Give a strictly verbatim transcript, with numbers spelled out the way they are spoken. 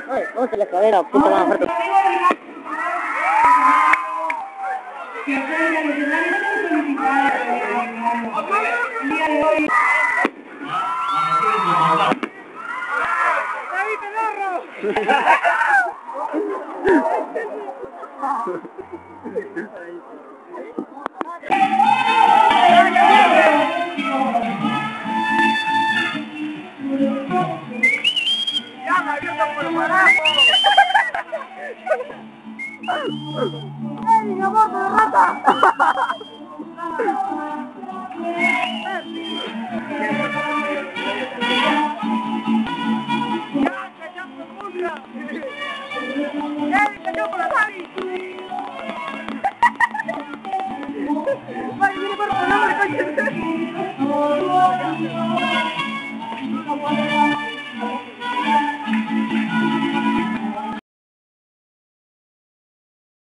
Ay, ¿dónde está la cadera? Puta más fuerte. ¡Ey, mi amor, de rata! ¡Ya, cachamos el burra! ¡Ya, cachamos la Sari! ¡Vaya, viene por favor, coche!